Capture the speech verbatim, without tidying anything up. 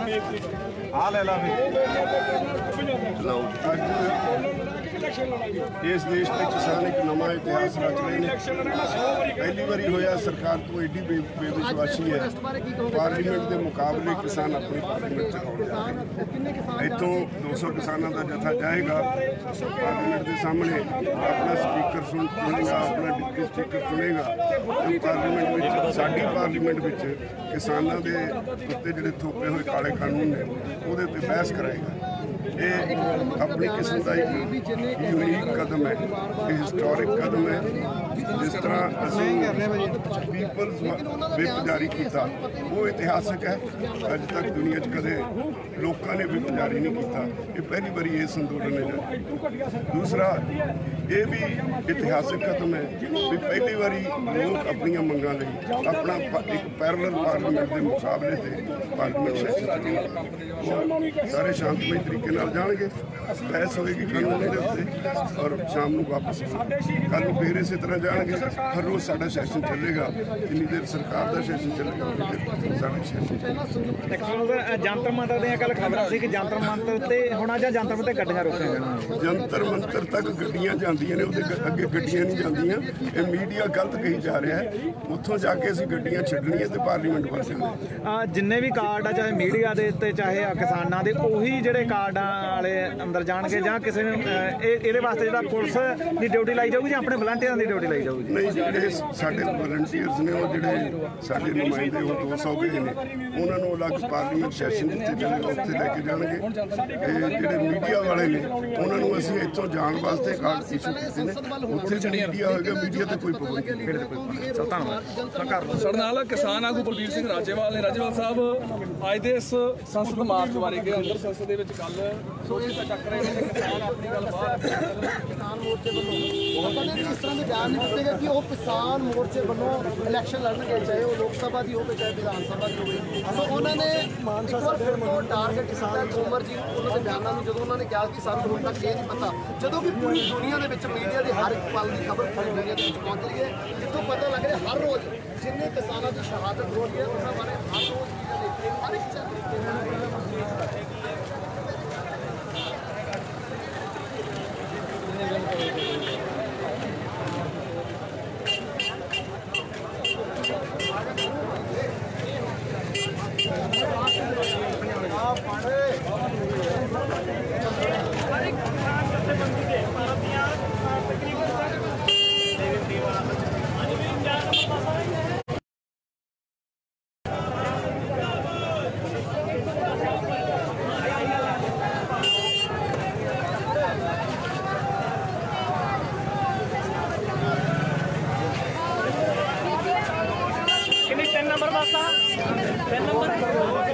आ ले ला इस देश के किसान एक नवा इतिहास रच रहे हैं। पहली बारी होया सरकार तो एडी बे बेविश्वासी है, पार्लीमेंट के मुकाबले किसान अपनी पार्लीमेंट चलाने इतों दो सौ किसानों का जत्था जाएगा पार्लीमेंट के सामने, अपना स्पीकर सुन सुनेगा, अपना डिप्टी स्पीकर सुनेगा। पार्लीमेंट में साडी पार्लीमेंट में किसानों के उत्ते जिहड़े थोपे हुए काले कानून ने उहदे ते बहस कराएगा। ये अपनी किस्म का एक यूनीक कदम है, हिस्टोरिक कदम है। जिस तरह असीं पीपल्स विप जारी किया वो इतिहासक है, अज तक दुनिया कदे लोगों ने विप जारी नहीं किया, ये पहली बारी इस अंदोलन ने जारी। दूसरा ये भी इतिहासक कदम है भी पहली बारी लोग अपन मंगां लई अपना एक पैरलल पार्लीमेंट के मुकाबले से पार्लीमेंट सैशन सारे शांतमई तरीके जाएंगे। बहस होगी कानून के उत्ते और शाम को वापस कल फिर इस तरह जाएंगे। हर रोज़ साडा सैशन चलेगा, जिन्नी देर सरकार का सैशन चलेगा साडा सैशन चलेगा। जंतर मंतर दी कल खबर सी कि जंतर मंतर ते होना जां जंतर मंतर गड्डियां रोकियां जाणियां। जंतर मंतर तक गड्डियां जांदियां ने, उहदे अगे गड्डियां नहीं जांदियां। ये मीडिया गलत कही जा रहा है, उत्थों जाके असीं गड्डियां छड्डणियां ते पार्लीमेंट बन जांदे। जिन्ने भी कार्ड आ चाहे मीडिया दे ते चाहे किसानां दे ओही जिहड़े कार्ड वाले अंदर जाणगे जां किसी ने इहदे वास्ते जिहड़ा पुलिस दी ड्यूटी लाई जाऊगी जां अपने वलंटियरां दी ड्यूटी लाई जाऊगी? नहीं, जिहड़े साडे वलंटियर्स ने वो जिहड़े साडे नुमाइंदे वो दो सौ गए ने उन्हां नूं अलग पार्लीमेंट सैशन जिथे चलेगा उत्थे लैके जाणगे। ते जिहड़े मीडिया वाले ने उन्हां नूं असीं इत्थों जाण वास्ते कार्ड इशू कीते ने, उत्थे मीडिया होएगा, मीडिया ते कोई पाबंदी नहीं। ਸਾਡੇ ਨਾਲ ਕਿਸਾਨ ਆਗੂ ਬਲਬੀਰ ਸਿੰਘ ਰਾਜੇਵਾਲ ਨੇ। ਰਾਜੇਵਾਲ ਸਾਹਿਬ ਅੱਜ ਦੇ ਇਸ ਸੰਸਦ ਮਾਰਚ ਬਾਰੇ ਕਿ ਅੰਦਰ ਸੰਸਦ ਦੇ ਵਿੱਚ ਕੱਲ ਸੋਚੀ ਤਾਂ ਚੱਕ ਰਹੇ ਨੇ ਕਿਸਾਨ ਆਪਣੀ ਗੱਲ ਬਾਹਰ ਕਿਸਾਨ ਮੋਰਚੇ ਵੱਲੋਂ ਉਹਨਾਂ ਨੇ ਇਸ ਤਰ੍ਹਾਂ ਦੇ ਬਿਆਨ ਨਹੀਂ ਦਿੱਤੇ ਗਏ ਕਿ ਉਹ ਕਿਸਾਨ ਮੋਰਚੇ ਵੱਲੋਂ ਇਲੈਕਸ਼ਨ ਲੜਨਗੇ, ਚਾਹੇ ਉਹ ਲੋਕ ਸਭਾ ਦੀ ਹੋਵੇ ਚਾਹੇ ਵਿਧਾਨ ਸਭਾ ਦੀ ਹੋਵੇ। ਸੋ ਉਹਨਾਂ ਨੇ ਮਾਨਸਾ ਸਾਹਿਬ ਨੂੰ ਟਾਰਗੇਟ ਕੀਤਾ ਕੋਮਰ ਜੀ ਉਹਨਾਂ ਦੇ ਬਿਆਨਾਂ ਨੂੰ, ਜਦੋਂ ਉਹਨਾਂ ਨੇ ਕਿਹਾ ਕਿ ਸਾਨੂੰ ਹੁਣ ਤੱਕ ਇਹ ਨਹੀਂ ਪਤਾ, ਜਦੋਂ ਕਿ ਪੂਰੀ ਦੁਨੀਆ ਦੇ ਵਿੱਚ ਮੀਡੀਆ ਦੀ ਹਰ ਇੱਕ ਪਲ ਦੀ ਖਬਰ ਪੂਰੀ ਦੁਨੀਆ ਦੇ ਵਿੱਚ ਪਹੁੰਚ ਰਹੀ ਹੈ, ਜਿੱਥੋਂ ਪਤਾ ਲੱਗ ਰਿਹਾ ਹਰ ਰੋਜ਼ जिन्ने किसानों की शहादत हो रही है उन्होंने हमारे हर रोज हर एक तीन नंबर बस तीन नंबर